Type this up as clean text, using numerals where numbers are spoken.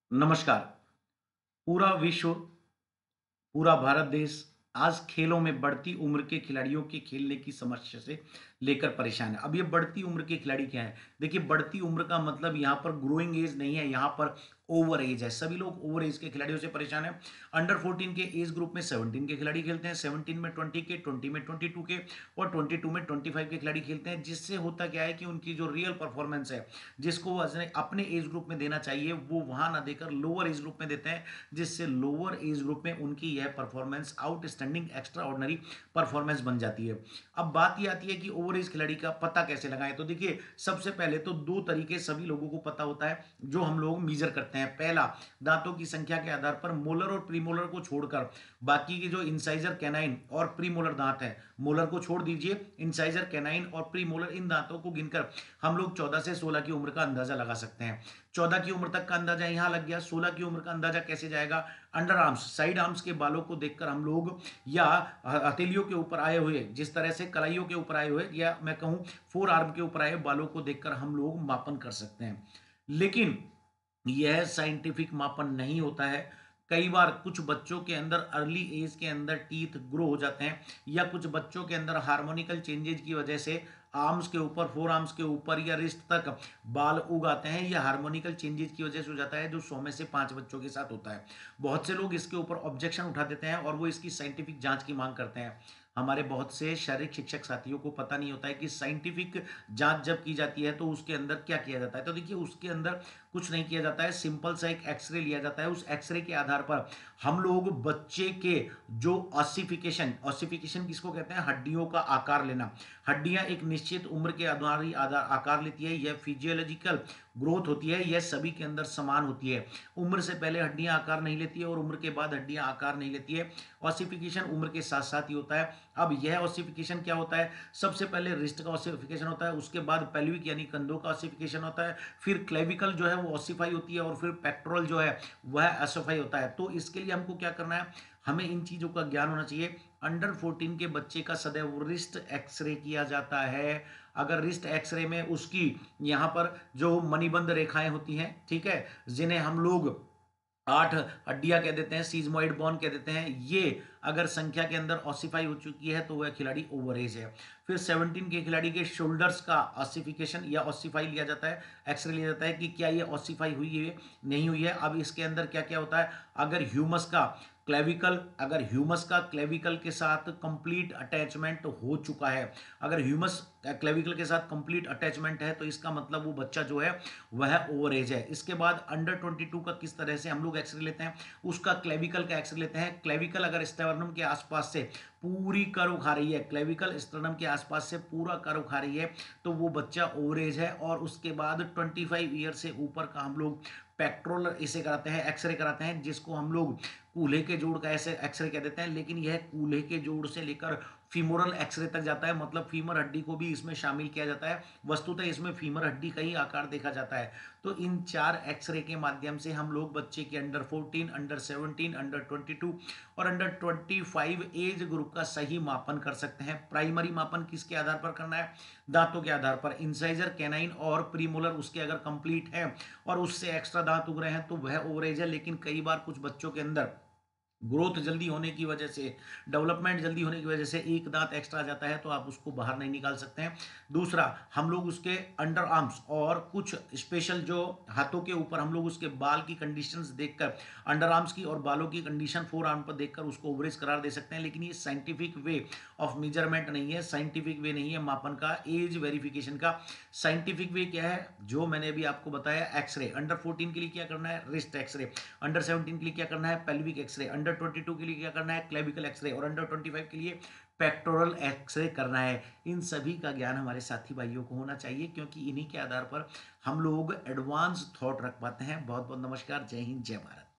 नमस्कार। पूरा विश्व, पूरा भारत देश आज खेलों में बढ़ती उम्र के खिलाड़ियों के खेलने की समस्या से लेकर परेशान है। अब ये बढ़ती उम्र के खिलाड़ी क्या हैं? देखिए, बढ़ती उम्र का मतलब यहाँ पर ग्रोइंग एज नहीं है, यहाँ पर ओवर एज है। सभी लोग ओवर एज के खिलाड़ियों से परेशान हैं। अंडर 14 के एज ग्रुप में 17 के खिलाड़ी खेलते हैं, 17 में 20 के, 20 में 22 के और 22 में 25 के खिलाड़ी खेलते हैं। जिससे होता क्या है कि उनकी जो रियल परफॉर्मेंस है, जिसको वो अपने एज ग्रुप में देना चाहिए, वो वहाँ ना देकर लोअर एज ग्रुप में देते हैं। जिससे लोअर एज ग्रुप में उनकी यह performance outstanding extraordinary performance बन जाती है। अब बात ये आती है कि ओवर एज खिलाड़ी का पता कैसे लगाएं। तो देखिए, सबसे पहले तो दो तरीके सभी लोगों को पता होता है जो हम लोग मीजर करते हैं। पहला, दांतों की संख्या के आधार पर मोलर और प्रीमोलर को छोड़कर बाकी के जो इंसाइजर कैनाइन और प्रीमोलर दांत हैं, मोलर को छोड़ दीजिए, इंसाइजर कैनाइन और प्रीमोलर इन दांतों को गिनकर हम लोग 14 से 16 की उम्र का अंदाजा लगा सकते हैं। 14 की उम्र तक का अंदाजा यहां लग गया। 16 की उम्र का अंदाजा कैसे जाएगा? अंडर आर्म्स, साइड आर्म्स के बालों को देखकर हम लोग, या हथेलियों के ऊपर आए हुए, जिस तरह से कलाइयों के ऊपर आए हुए, या मैं कहूं फोर आर्म के ऊपर आए बालों को देखकर हम लोग मापन कर सकते हैं। लेकिन यह साइंटिफिक मापन नहीं होता है। कई बार कुछ बच्चों के अंदर अर्ली एज के अंदर टीथ ग्रो हो जाते हैं, या कुछ बच्चों के अंदर हार्मोनिकल चेंजेज की वजह से आर्म्स के ऊपर, फोर आर्म्स के ऊपर या रिस्ट तक बाल उग आते हैं। यह हार्मोनिकल चेंजेज की वजह से हो जाता है, जो 100 में से 5 बच्चों के साथ होता है। बहुत से लोग इसके ऊपर ऑब्जेक्शन उठा देते हैं और वो इसकी साइंटिफिक जांच की मांग करते हैं। हमारे बहुत से शारीरिक शिक्षक साथियों को पता नहीं होता है कि साइंटिफिक जांच जब की जाती है तो उसके अंदर क्या किया जाता है। तो देखिए, उसके अंदर कुछ नहीं किया जाता है। सिंपल सा एक एक्सरे लिया जाता है। उस एक्सरे के आधार पर हम लोग बच्चे के जो ऑसिफिकेशन, ऑसिफिकेशन किसको कहते हैं? हड्डियों का आकार लेना। हड्डियां एक निश्चित उम्र के आधार आकार लेती है। यह फिजियोलॉजिकल ग्रोथ होती है। यह सभी के अंदर समान होती है। उम्र से पहले हड्डियां आकार नहीं लेती है और उम्र के बाद हड्डियां आकार नहीं लेती है। ऑसिफिकेशन उम्र के साथ साथ ही होता है। अब यह ऑसिफिकेशन क्या होता है? सबसे पहले रिस्ट का ऑसिफिकेशन होता है, उसके बाद पेल्विक यानी कंधों का ऑसिफिकेशन होता है, फिर क्लेविकल जो है वो ऑसिफाई होती है, और फिर पेक्टोरल जो है वह एसोफाई होता है। तो इसके लिए हमको क्या करना है? हमें इन चीजों का ज्ञान होना चाहिए। अंडर 14 के बच्चे का सदैव रिस्ट एक्सरे किया जाता है। अगर रिस्ट एक्सरे में उसकी यहां पर जो मणिबंध रेखाएं होती हैं, ठीक है, जिन्हें हम लोग 8 हड्डियां कह देते हैं, सीजमोइड बोन कह देते हैं, ये अगर संख्या के अंदर ऑसिफाई हो चुकी है तो वह खिलाड़ी ओवर एज है। फिर 17 के खिलाड़ी के शोल्डर्स का ऑसिफिकेशन या ऑसिफाई लिया जाता है, एक्सरे लिया जाता है कि क्या ये ऑसिफाई हुई है, नहीं हुई है। अब इसके अंदर क्या क्या होता है? अगर ह्यूमस का क्लेविकल, अगर ह्यूमस का क्लेविकल के साथ कंप्लीट अटैचमेंट हो चुका है, अगर ह्यूमस क्लेविकल के साथ कंप्लीट अटैचमेंट है, तो इसका मतलब वो बच्चा जो है वह ओवर एज है। इसके बाद अंडर 22 का किस तरह से हम लोग एक्सरे लेते हैं? उसका क्लेविकल का एक्सरे लेते हैं। क्लेविकल अगर स्टेर्नम के आसपास से पूरी कर्व खा रही है, क्लेविकल स्टेर्नम के आसपास से पूरा कर्व खा रही है, तो वो बच्चा ओवर एज है। और उसके बाद 25 ईयर से ऊपर का हम लोग पेट्रोल इसे कराते हैं, एक्सरे कराते हैं, जिसको हम लोग कूल्हे के जोड़ का ऐसे एक्सरे कह देते हैं। लेकिन यह कूल्हे के जोड़ से लेकर फीमोरल एक्सरे तक जाता है, मतलब फीमर हड्डी को भी इसमें शामिल किया जाता है। वस्तुतः इसमें फीमर हड्डी का ही आकार देखा जाता है। तो इन 4 एक्सरे के माध्यम से हम लोग बच्चे के अंडर 14, अंडर 17, अंडर 22 और अंडर 25 एज ग्रुप का सही मापन कर सकते हैं। प्राइमरी मापन किसके आधार पर करना है? दांतों के आधार पर। इंसाइजर, कैनाइन और प्रीमोलर उसके अगर कंप्लीट है और उससे एक्स्ट्रा दांत उग रहे हैं तो वह ओवरेज है। लेकिन कई बार कुछ बच्चों के अंदर ग्रोथ जल्दी होने की वजह से, डेवलपमेंट जल्दी होने की वजह से एक दांत एक्स्ट्रा आ जाता है, तो आप उसको बाहर नहीं निकाल सकते हैं। दूसरा, हम लोग उसके अंडर आर्म्स और कुछ स्पेशल जो हाथों के ऊपर हम लोग उसके बाल की कंडीशंस देखकर, अंडर आर्म्स की और बालों की कंडीशन फोर आर्म पर देखकर उसको ओवरेज करार दे सकते हैं। लेकिन ये साइंटिफिक वे ऑफ मेजरमेंट नहीं है, साइंटिफिक वे नहीं है मापन का, एज वेरिफिकेशन का। साइंटिफिक वे क्या है? जो मैंने अभी आपको बताया, एक्सरे। अंडर 14 के लिए क्या करना है? Wrist x ray. अंडर 17 के लिए क्या करना है? Pelvic x ray. अंडर 22 के लिए क्या करना है? Clavicle x ray. और अंडर 25 के लिए पेक्टोरल एक्सरे करना है। इन सभी का ज्ञान हमारे साथी भाइयों को होना चाहिए, क्योंकि इन्हीं के आधार पर हम लोग एडवांस थॉट रख पाते हैं। बहुत बहुत नमस्कार। जय हिंद, जय भारत।